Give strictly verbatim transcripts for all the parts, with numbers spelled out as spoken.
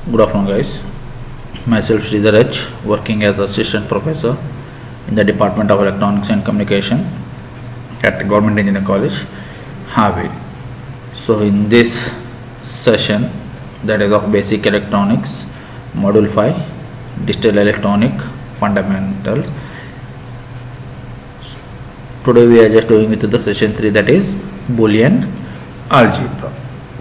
Good afternoon, guys. Myself Sridhar H, working as assistant professor in the Department of Electronics and Communication at Government Engineering College, Haveri. So, in this session, that is of Basic Electronics, Module five, Digital Electronic Fundamentals. Today we are just doing with the session three, that is Boolean algebra.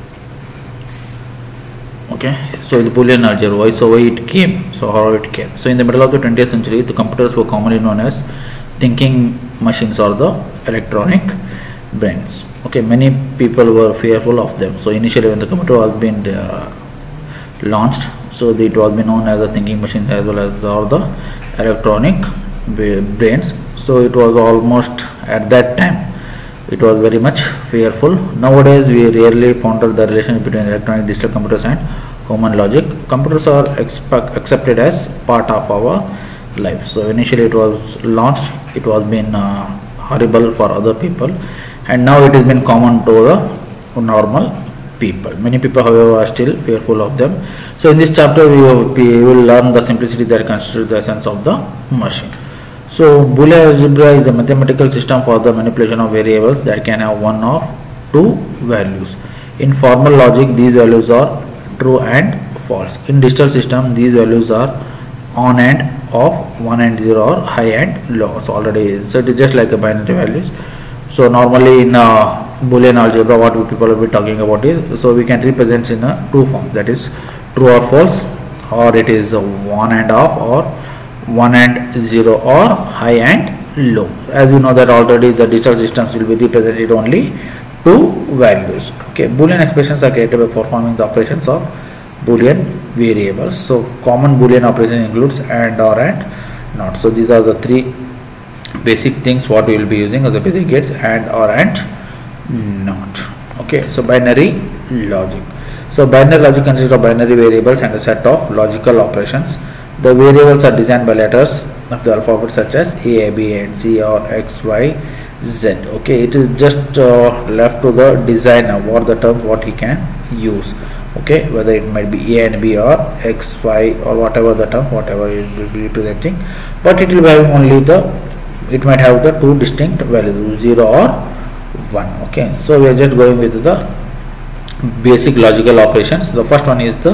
Okay, so the Boolean algebra, why so why it came, so how it came. So in the middle of the twentieth century, the computers were commonly known as thinking machines or the electronic brains. Okay, many people were fearful of them. So initially when the computer was being uh, launched, so it was been known as a thinking machine as well as or the electronic brains. So it was almost at that time it was very much fearful. Nowadays we rarely ponder the relationship between electronic digital computers and human logic. Computers are expect, accepted as part of our life. So initially it was launched, it was been uh, horrible for other people, and now it has been common to the normal people. Many people, however, are still fearful of them. So in this chapter we will, we will learn the simplicity that constitutes the essence of the machine. So Boolean algebra is a mathematical system for the manipulation of variables that can have one or two values. In formal logic, these values are true and false. In digital system, these values are on and off, one and zero, or high and low. So already, so it is just like a binary values. So normally in uh, Boolean algebra, what we people will be talking about is, so we can represent in a two form, that is true or false, or it is uh, one and off, or one and zero, or high and low. As you know that already the digital systems will be represented only two values. Okay, Boolean expressions are created by performing the operations of Boolean variables. So common Boolean operation includes and, or, and, not. So these are the three basic things what we will be using as the basic gates: and, or, and, not. Okay, so binary logic. So binary logic consists of binary variables and a set of logical operations. The variables are designed by letters of the alphabet such as A, B, and C, or X, Y, Z. Okay, it is just uh, left to the designer what the terms what he can use. Okay, whether it might be A and B or X, Y, or whatever the term, whatever it will be representing, but it will have only the, it might have the two distinct values, zero or one. Okay, so we are just going with the basic logical operations. The first one is the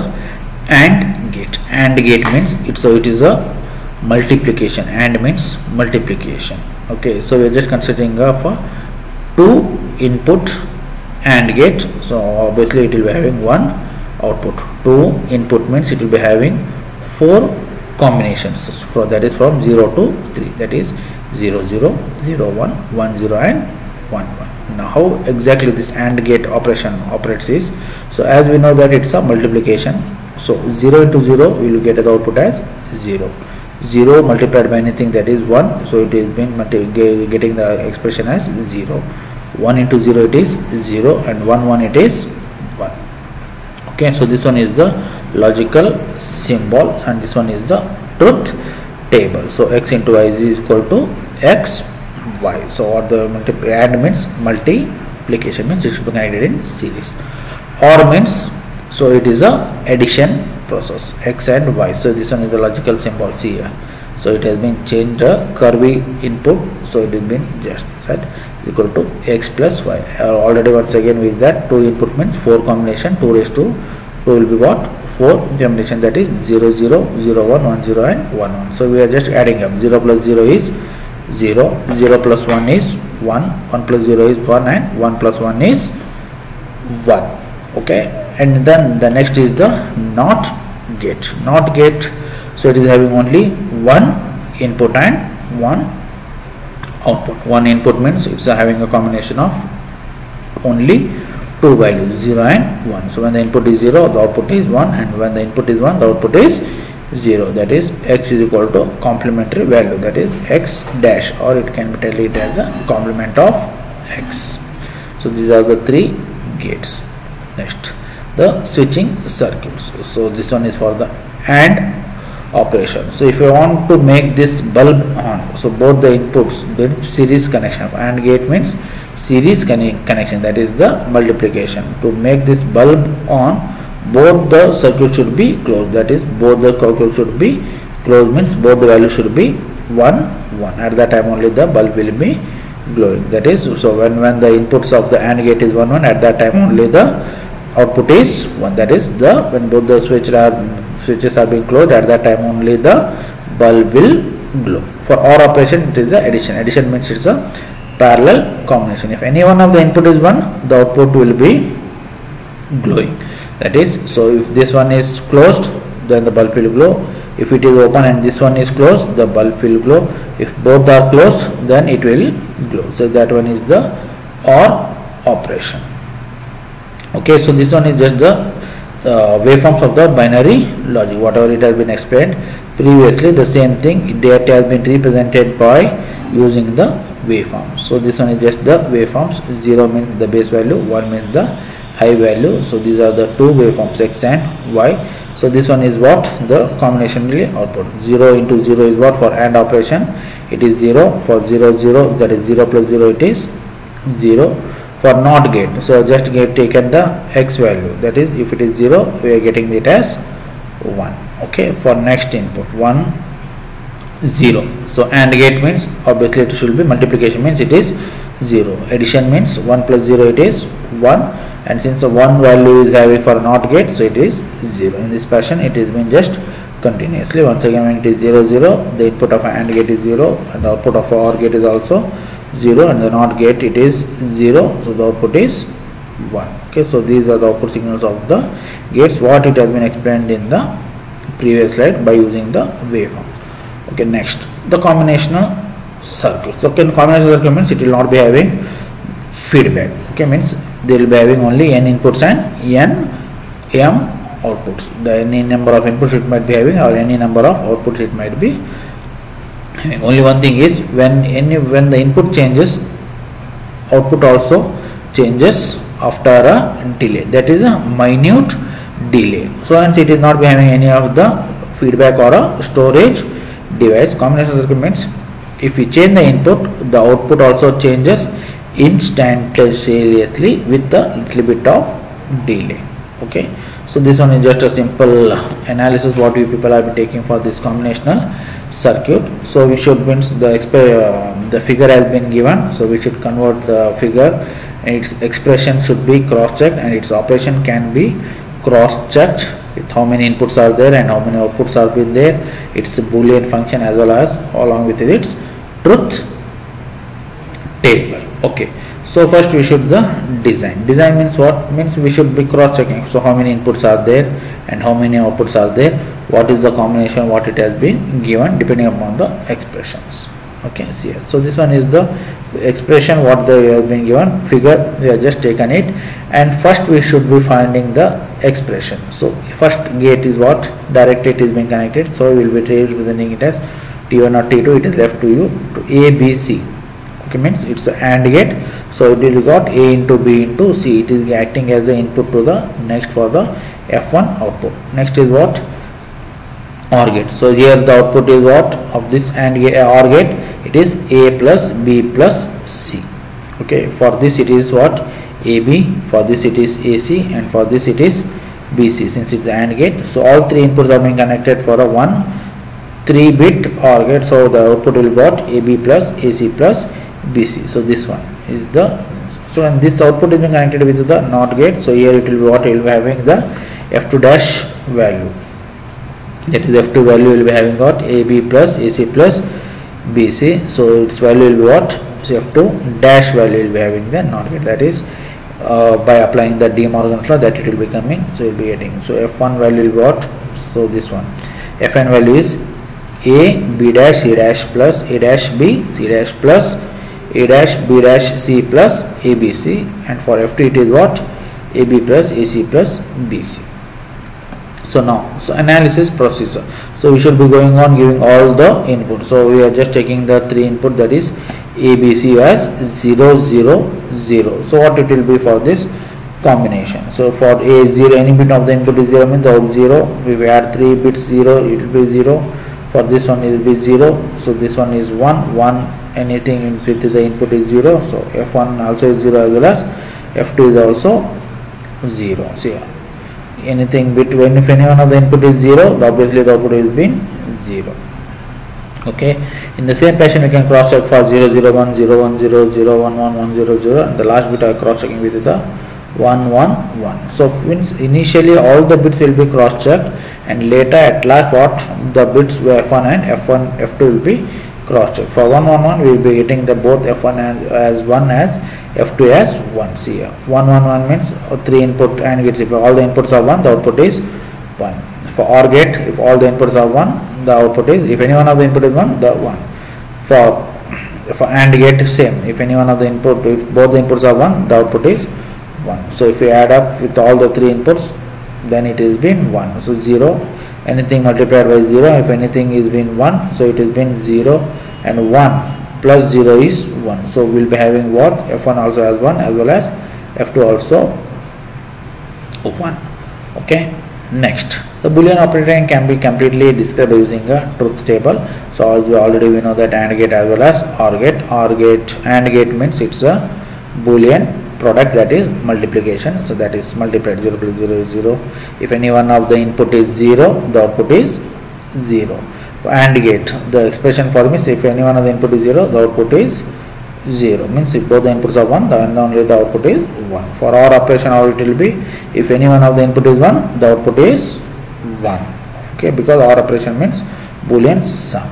AND gate. AND gate means it, so it is a multiplication. AND means multiplication. Okay, so we are just considering of a two input AND gate. So obviously it will be having one output. Two input means it will be having four combinations. So that is from zero to three. That is zero zero, zero one, one zero, and one one. Now how exactly this AND gate operation operates is, so as we know that it's a multiplication. So zero into zero we will get the output as zero. zero multiplied by anything, that is one. So it is been getting the expression as zero. one into zero it is zero, and one one it is one. Okay, so this one is the logical symbol, and this one is the truth table. So x into y is equal to x y. So what the multiply AND means multiplication, means it should be connected in series. OR means, so it is a addition process, x and y. So this one is the logical symbol, see here. So it has been changed a curvy input, so it has been just set equal to x plus y. Uh, already once again with that two input means four combination, two raised to two will be what, four combination, that is zero zero, zero one, one zero, and one one. So we are just adding up. Zero plus zero is zero, zero plus one is one, one plus zero is one, and one plus one is one. Okay, and then the next is the NOT gate. NOT gate, so it is having only one input and one output. One input means it's having a combination of only two values, zero and one. So when the input is zero, the output is one, and when the input is one, the output is zero. That is x is equal to complementary value, that is x dash, or it can be tell it as a complement of x. So these are the three gates. Next, the switching circuits. So this one is for the AND operation. So if you want to make this bulb on, so both the inputs, the series connection of AND gate means series connection, that is the multiplication. To make this bulb on, both the circuit should be closed, that is both the circuit should be closed means both the values should be one one. At that time only the bulb will be glowing, that is, so when when the inputs of the AND gate is one one, at that time only the output is one, that is the when both the switch are switches are being closed, at that time only the bulb will glow. For OR operation it is the addition. Addition means it's a parallel combination. If any one of the input is one, the output will be glowing, that is, so if this one is closed, then the bulb will glow. If it is open and this one is closed, the bulb will glow. If both are closed, then it will glow. So that one is the OR operation. Okay, so this one is just the uh, waveforms of the binary logic, whatever it has been explained previously. The same thing, that has been represented by using the waveforms. So this one is just the waveforms. Zero means the base value, one means the high value. So these are the two waveforms, X and Y. So this one is what the combinationally output. Zero into zero is what for AND operation, it is zero. For zero zero, that is zero plus zero, it is zero. For NOT gate, so just get taken the X value, that is if it is zero, we are getting it as one. Okay, for next input one zero. So AND gate means obviously it should be multiplication means it is zero. Addition means one plus zero, it is one. And since the one value is having for NOT gate, so it is zero. In this fashion it is been just continuously. Once again when it is zero zero, the input of AND gate is zero and the output of OR gate is also zero, and the NOT gate it is zero, so the output is one. Okay, so these are the output signals of the gates, what it has been explained in the previous slide by using the waveform. Okay, next the combinational circuit. So okay, combinational circuit means it will not be having feedback. Okay, means they will be having only n inputs and n m outputs. The any number of inputs it might be having, or any number of outputs it might be having. Only one thing is when any when the input changes, output also changes after a delay, that is a minute delay. So hence it is not be having any of the feedback or a storage device. Combinational circuit means if we change the input, the output also changes instantaneously with a little bit of delay. Okay, so this one is just a simple analysis what you people have been taking for this combinational circuit. So we should means the uh, the figure has been given, so we should convert the figure and its expression should be cross checked, and its operation can be cross checked with how many inputs are there and how many outputs are been there, its boolean function as well as along with its truth table. Okay, so first we should the design. Design means what? Means we should be cross checking. So how many inputs are there and how many outputs are there, what is the combination, what it has been given depending upon the expressions. Okay, see here. So this one is the expression what they has been given, figure we have just taken it, and first we should be finding the expression. So first gate is what? Direct gate is being connected, so we will be representing it as T one or T two. It is left to you to A, B, C. Okay, means it's an AND gate, so it will got A into B into C. It is acting as the input to the next for the F one output. Next is what? OR gate. So here the output is what of this AND gate, OR gate? It is A plus B plus C. Okay, for this it is what? A B, for this it is A C, and for this it is B C, since it's AND gate. So all three inputs are being connected for a one three bit OR gate, so the output will be what? A B plus A C plus B C. So this one is the, so and this output is being connected with the NOT gate, so here it will be what? It will be having the F two dash value, that is F two value will be having what? A B plus A C plus B C, so its value will be what? So F two dash value will be having the NOT gate, that is uh, by applying the De Morgan law that it will be coming, so you will be getting, so F one value will be what? So this one F N value is A B dash C dash plus A dash B C dash plus A dash B dash C plus A B C, and for F two it is what? A B plus A C plus B C. So now, so analysis procedure. So we should be going on giving all the input. So we are just taking the three input, that is A B C as zero zero zero. So what it will be for this combination? So for A zero, any bit of the input is zero means the out zero. We will add three bits zero, it will be zero. For this one it will be zero. So this one is one one. Anything with the input is zero. So F one also is zero as well as F two is also zero. So yeah, anything between, if any one of the input is zero, the obviously the output is been zero. Okay, in the same fashion we can cross check for zero zero one zero one zero zero one one one zero zero, and the last bit I cross checking with the one one one. So means initially all the bits will be cross checked, and later at last what the bits F one and F one F two will be cross checked. For one one one we will be getting the both F one as, as one as F two as one. See here, one one one means three input and gates. If all the inputs are one, the output is one. For OR gate, if all the inputs are one, the output is, if any one of the input is one, the one. For for AND gate, same. If any one of the input, if both the inputs are one, the output is one. So if we add up with all the three inputs, then it is been one. So zero, anything multiplied by zero, if anything is been one, so it is been zero, and one plus zero is one. So we will be having what? F one also has one, as well as F two also one. Okay, next, the Boolean operator can be completely described by using a truth table. So as we already we know that AND gate as well as OR gate. OR gate, AND gate means it's a Boolean product, that is multiplication. So that is multiplied, zero plus zero is zero. If any one of the input is zero, the output is zero. For AND gate, the expression for means if any one of the input is zero, the output is zero. Means if both the inputs are one, then only the output is one. For OR operation, how it will be? If any one of the input is one, the output is one. Okay, because OR operation means Boolean sum.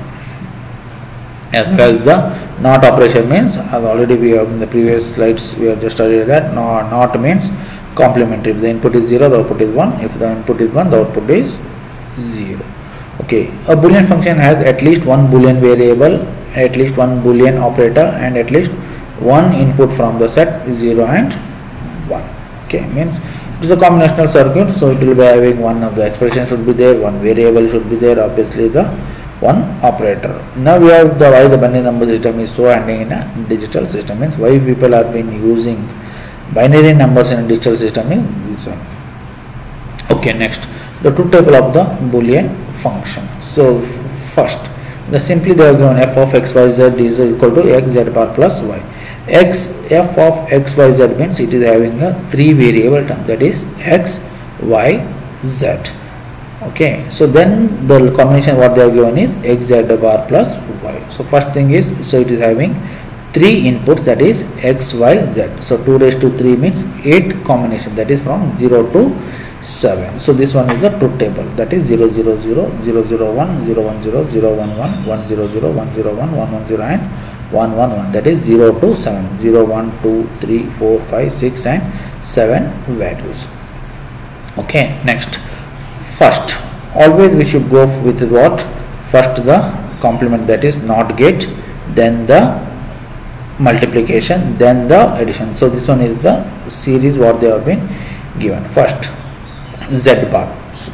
As well as the NOT operation means, as already we have in the previous slides we have just studied that, NOT, NOT means complementary. If the input is zero, the output is one. If the input is one, the output is zero. Okay, a Boolean function has at least one Boolean variable, at least one Boolean operator, and at least one input from the set zero and one. Okay, means it is a combinational circuit, so it will be having one of the expression should be there, one variable should be there, obviously the one operator. Now we have the why the binary number system is so handy in a digital system, means why people have been using binary numbers in a digital system is this one. Okay, next, the truth table of the Boolean function. So first, the simply they have given f of x y z is equal to x z bar plus y. X f of x y z means it is having a three variable term, that is x, y, z. Okay, so then the combination what they have given is x z bar plus y. So first thing is, so it is having three inputs, that is x, y, z. So two raised to three means eight combination, that is from zero to seven. So this one is the truth table, that is zero zero zero, zero zero one, zero one zero, zero one one, one zero zero, one zero one, one one zero and one one one, that is zero to seven, zero, one, two, three, four, five, six and seven values. Okay, next, first always we should go with what? First the complement, that is NOT gate, then the multiplication, then the addition. So this one is the series what they have been given. First Z bar,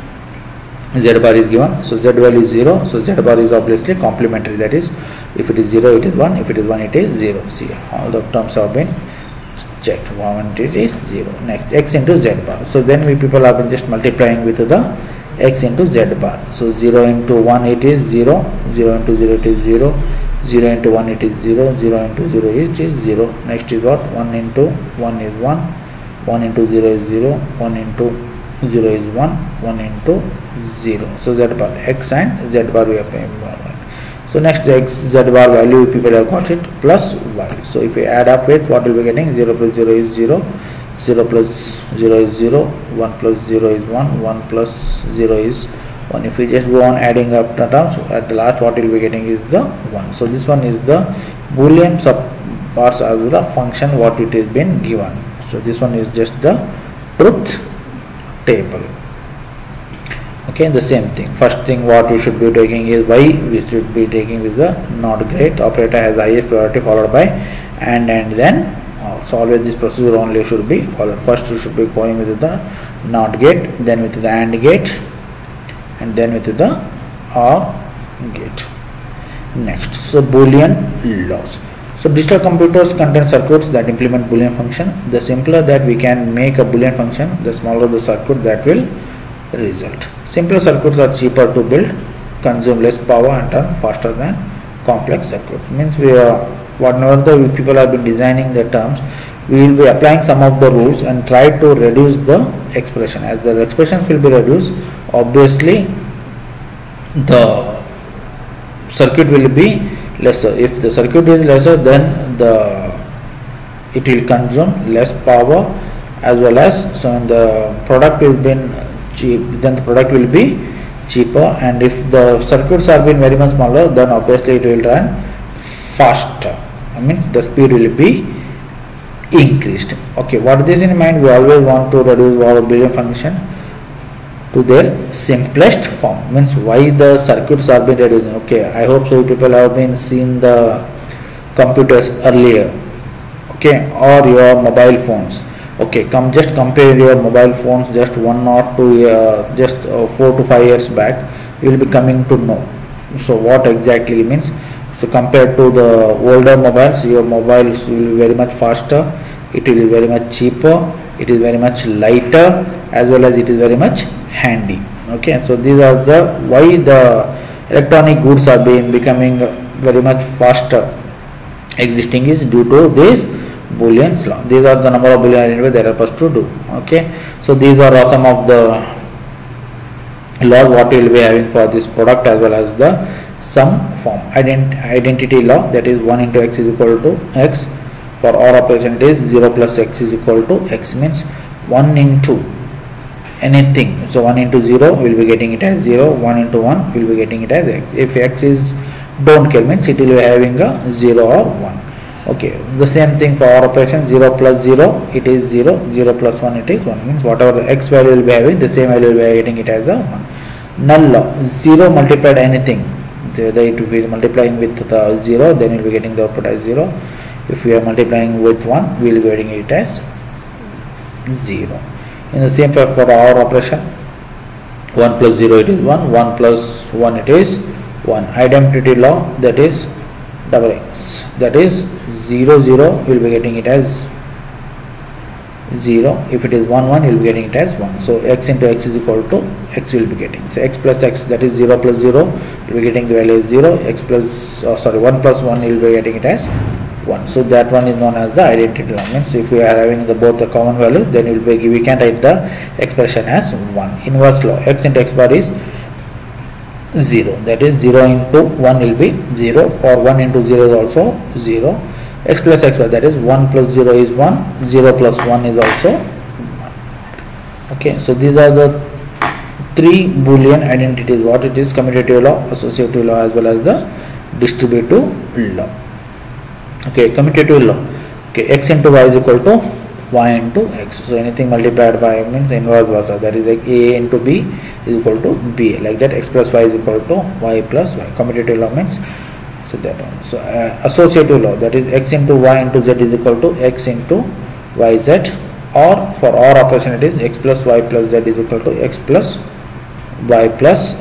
Z bar is given, so Z value is zero, so Z bar is obviously complementary, that is if it is zero it is one, if it is one it is zero. See, all the terms have been checked, one it is zero. Next, x into Z bar, so then we people have been just multiplying with the x into Z bar. So zero into one it is zero, zero into zero it is zero, zero into one it is zero, zero into zero it is zero. Next is what? one into one is one, one into zero is zero, one into zero is one, one into zero. So Z bar, x and Z bar we are paying. So next, the x Z bar value people have got it plus y. So if we add up with, what will be getting? zero plus zero is zero, zero plus zero is zero, one plus zero is one, one plus zero is one. If we just go on adding up the terms, at the last what we will be getting is the one. So this one is the Boolean sub parts of the function what it has been given. So this one is just the truth table. Okay, the same thing. First thing what we should be taking is y, we should be taking with the NOT gate operator has highest priority, followed by and and then uh, so always this procedure only should be followed. First we should be going with the NOT gate, then with the AND gate, and then with the OR gate. Next, so Boolean laws. So digital computers contain circuits that implement Boolean function. The simpler that we can make a Boolean function, the smaller the circuit that will result. Simpler circuits are cheaper to build, consume less power and are faster than complex circuits. Means we are whatever the people have been designing the terms, we will be applying some of the rules and try to reduce the expression. As the expressions will be reduced, obviously the circuit will be lesser. If the circuit is lesser, then the it will consume less power, as well as so when the product is been cheap, then the product will be cheaper. And if the circuits are been very much smaller, then obviously it will run faster. I mean the speed will be increased. Okay, what this in mind, we always want to reduce our Boolean function to their simplest form. Means why the circuits are being reduced. Okay, I hope so people have been seen the computers earlier, okay, or your mobile phones. Okay, come just compare your mobile phones just one or two uh, just uh, four to five years back, you will be coming to know so what exactly means. So compared to the older mobiles, your mobiles will be very much faster, it will be very much cheaper, it is very much lighter, as well as it is very much handy. Okay, so these are the why the electronic goods are being becoming very much faster existing is due to this Boolean's law. These are the number of Boolean identifiers that help us to do. Okay, so these are some of the laws what we will be having for this product, as well as the sum form. Ident identity law, that is one into x is equal to x. For OR operation it is zero plus x is equal to x, means one into anything. So one into zero we will be getting it as zero, one into one we will be getting it as x. If x is don't care, means it will be having a zero or one. Okay, the same thing for OR operation, zero plus zero it is zero, zero plus one it is one, means whatever the x value will be having, the same value will be getting it as a one. Null law, zero multiplied anything, whether it will be multiplying with the zero, then we will be getting the output as zero. If we are multiplying with one, we will be getting it as zero. In the same for the OR operation, one plus zero it is one, one plus one it is one. Identity law, that is double x, that is zero zero we will be getting it as zero. If it is one one, you will be getting it as one. So x into x is equal to x will be getting. So x plus x, that is zero plus zero, you will be getting the value as zero. X plus oh, sorry one plus one, you will be getting it as one. So that one is known as the identity law. Means if we are having the both the common value, then we will be we can write the expression as one. Inverse law, x into x bar is zero, that is zero into one will be zero, or one into zero is also zero. X plus x bar, that is one plus zero is one, zero plus one is also one. Okay, so these are the three Boolean identities, what it is: commutative law, associative law, as well as the distributive law. Okay, commutative law, okay, x into y is equal to y into x. So anything multiplied by means inverse versa, that is like a into b is equal to b, like that. X plus y is equal to y plus y. Commutative law means so that one. So uh, associative law, that is x into y into z is equal to x into yz, or for OR operation it is x plus y plus z is equal to x plus y plus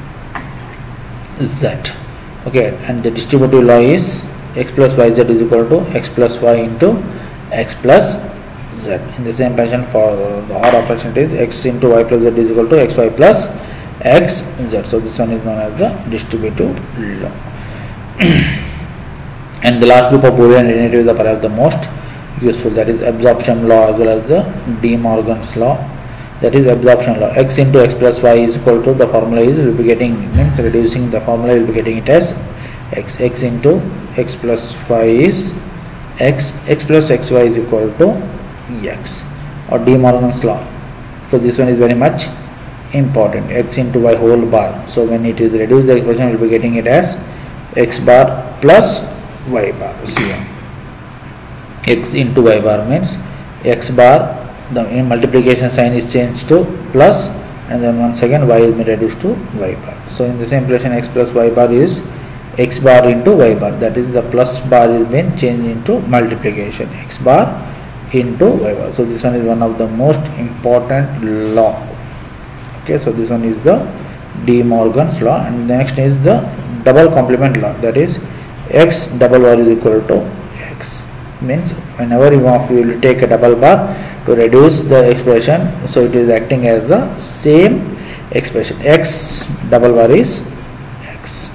z. Okay, and the distributive law is x plus yz is equal to x plus y into x plus z. In the same fashion for the OR operation it is x into y plus z is equal to xy plus xz. So this one is known as the distributive law. And the last group of Boolean identities are perhaps the most useful, that is absorption law, as well as the De Morgan's law, that is absorption law. X into x plus y is equal to, the formula is, will be getting, means reducing the formula, will be getting it as x. X into x plus y is x, x plus xy is equal to x, or De Morgan's law. So this one is very much important, x into y whole bar. So when it is reduced, the expression will be getting it as x bar plus y bar. See, x into y bar means x bar, the multiplication sign is changed to plus, and then once again y is been reduced to y bar. So in the same relation, x plus y bar is x bar into y bar, that is the plus bar is been changed into multiplication, x bar into y bar. So this one is one of the most important law. Okay, so this one is the De Morgan's law. And the next is the double complement law, that is x double bar is equal to x, means whenever you want, you will take a double bar to reduce the expression, so it is acting as the same expression, x double bar is x.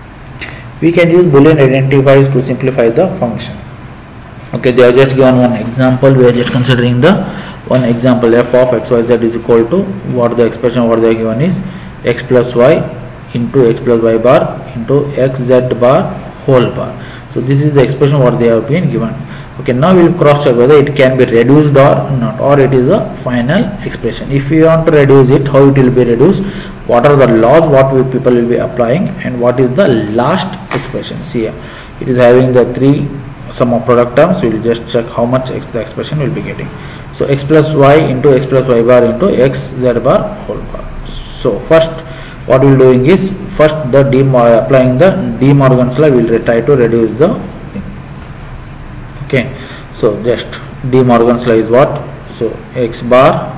We can use Boolean identifiers to simplify the function. Okay, they have just given one example. example, we are just considering the one example, f of xyz is equal to what the expression what they are given is x plus y into x plus y bar into xz bar whole bar. So this is the expression what they have been given. Okay, now we will cross check whether it can be reduced or not, or it is a final expression. If you want to reduce it, how it will be reduced, what are the laws what we people will be applying, and what is the last expression. See here, it is having the three sum of product terms. We will just check how much x the expression will be getting. So x plus y into x plus y bar into x z bar whole bar. So first what we will doing is, first the de applying the De Morgan's law, we will try to reduce the thing. Okay, so just De Morgan's law is what? So x bar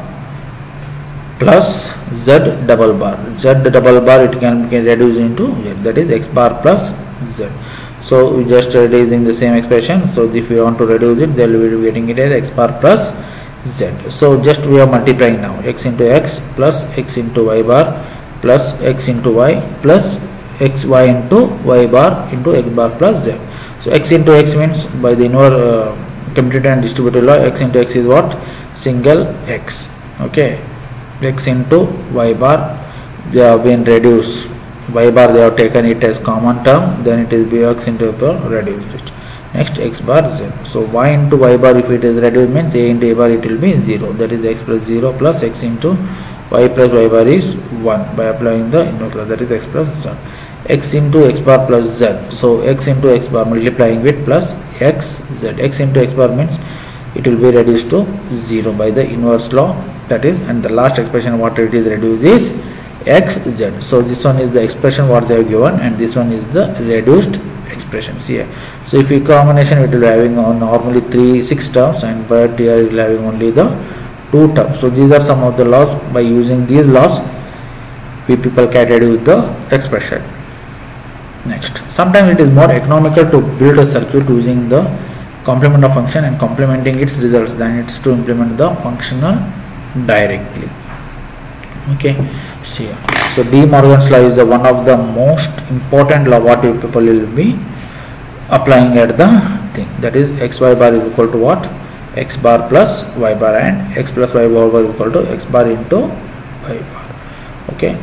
plus z double bar, z double bar it can be reduced into z, that is x bar plus z. So we just reducing the same expression. So if you want to reduce it, then we will be getting it as x bar plus z. So just we are multiplying now, x into x plus x into y bar plus x into y plus xy into y bar into x bar plus z. So x into x means by the inverse uh, commutative and distributive law, x into x is what? Single x. Okay, x into y bar, they have been reduced, y bar they have taken it as common term, then it is bx into y reduced it. Next x bar z. So y into y bar, if it is reduced means a into a bar it will be zero, that is x plus zero plus x into y plus y bar is one by applying the inverse law, that is x plus z. X into x bar plus z. So x into x bar multiplying with plus x z. X into x bar means it will be reduced to zero by the inverse law, that is, and the last expression what it is reduced is xz. So this one is the expression what they have given, and this one is the reduced expressions here. So if you combination, it will be having uh, normally three six terms, and but here it will having only the two terms. So these are some of the laws. By using these laws, we people can reduce the expression. Next, sometimes it is more economical to build a circuit using the complement of function and complementing its results than it's to implement the functional directly. Okay, see here. So De Morgan's law is the one of the most important law what you people will be applying at the thing, that is xy bar is equal to what? X bar plus y bar, and x plus y bar is equal to x bar into y bar. Okay.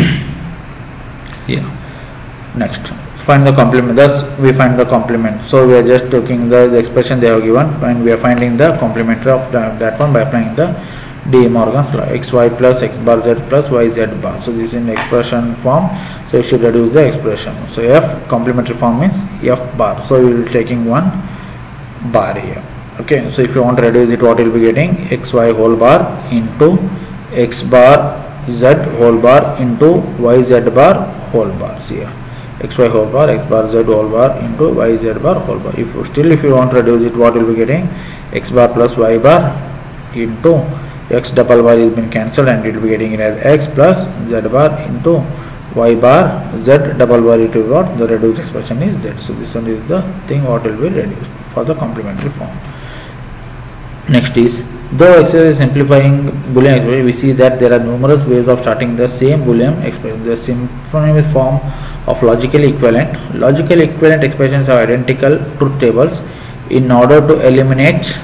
Yeah. Next, find the complement. Thus we find the complement. So we are just taking the, the expression they have given, and we are finding the complementary of the, that one by applying the De Morgan's law, xy plus x bar z plus yz bar. So this is in expression form, so you should reduce the expression. So f complementary form means f bar, so we will be taking one bar here. Okay, so if you want to reduce it, what you will be getting? Xy whole bar into x bar z whole bar into yz bar whole bar. See here, xy whole bar, x bar z whole bar into yz bar whole bar. If you, still if you want to reduce it, what you will be getting? X bar plus y bar into x double bar is been cancelled, and it will be getting it as x plus z bar into y bar z double bar. It will what? The reduced expression is z. So this one is the thing what will be reduced for the complementary form. Next is, though exercise is simplifying Boolean expression, we see that there are numerous ways of starting the same Boolean expression. The synonymous form of logically equivalent. Logically equivalent expressions are identical truth tables. In order to eliminate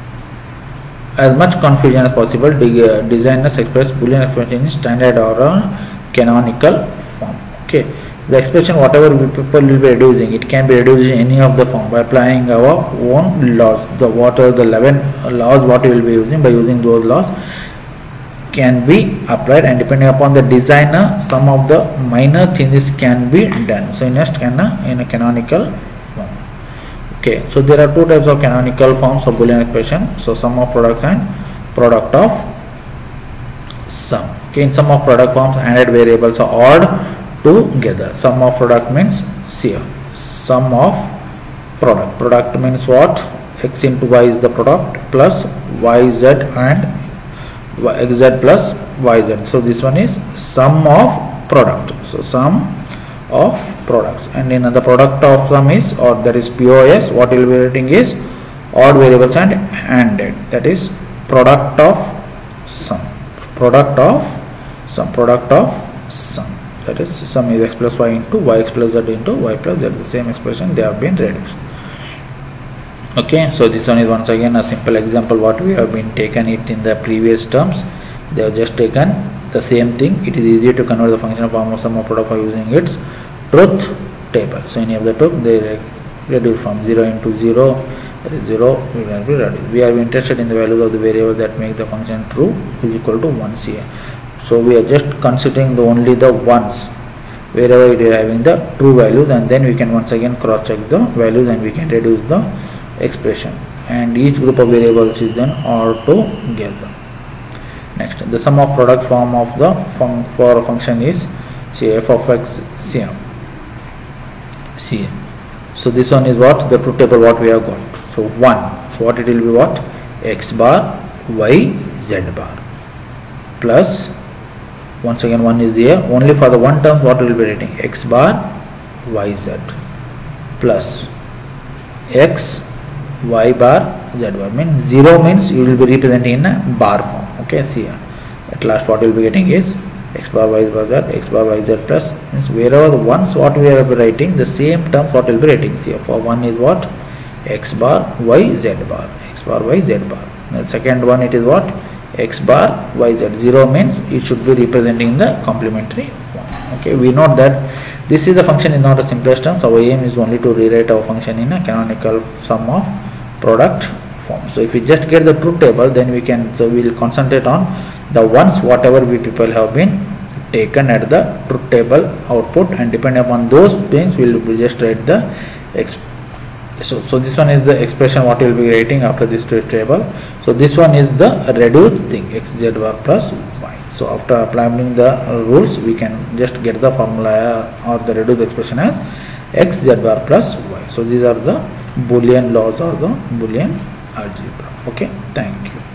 as much confusion as possible, de designers express Boolean expression in standard or a canonical form. Okay, the expression whatever we people will be reducing, it can be reduced in any of the form by applying our own laws. The what are the eleven laws what we will be using, by using those laws can be applied, and depending upon the designer, some of the minor changes can be done. So in a, in a canonical form. Okay, so there are two types of canonical forms of Boolean expression. So sum of products and product of sum. Okay, in sum of product forms, AND variables are odd together. Sum of product means here, sum of product. Product means what? X into y is the product plus yz and xz plus yz. So this one is sum of product. So sum of products, and in the product of sum is, or that is P O S, what will be writing is odd variables and ANDed, that is product of sum. Product of sum. Product of sum. That is sum is x plus y into y x plus z into y plus z. The same expression they have been reduced. Okay, so this one is once again a simple example what we have been taken it in the previous terms. They have just taken the same thing. It is easier to convert the function of form of sum of product by using its truth table. So any of the two they reduce from zero into zero, that is zero, we will be reduced. We are interested in the values of the variable that make the function true is equal to ones here. So we are just considering the only the ones wherever it is having the true values, and then we can once again cross check the values and we can reduce the expression, and each group of variables is then all together. Next, the sum of product form of the fun for a function is say f of x cm. Cm. So this one is what the truth table what we have got. So one. So what it will be what? X bar y z bar plus once again one is here only for the one term what we will be writing x bar y z plus x y bar z bar, means zero means you will be representing in a bar form. Okay, see here at last what you will be getting is x bar y bar z, x bar y z plus, means wherever the ones what we are writing the same terms what we will be writing. See here for one is what x bar y z bar, x bar y z bar. The second one it is what x bar y z. Zero means it should be representing in the complementary form. Okay, we know that this is the function is not a simplest term, so our aim is only to rewrite our function in a canonical sum of product form. So if we just get the truth table, then we can, so we will concentrate on the ones whatever we people have been taken at the truth table output, and depending upon those things we will just write the exp so, so this one is the expression what we will be writing after this truth table. So this one is the reduced thing x z bar plus y. So after applying the rules we can just get the formula or the reduced expression as x z bar plus y. So these are the Boolean laws or the Boolean algebra. Okay, thank you.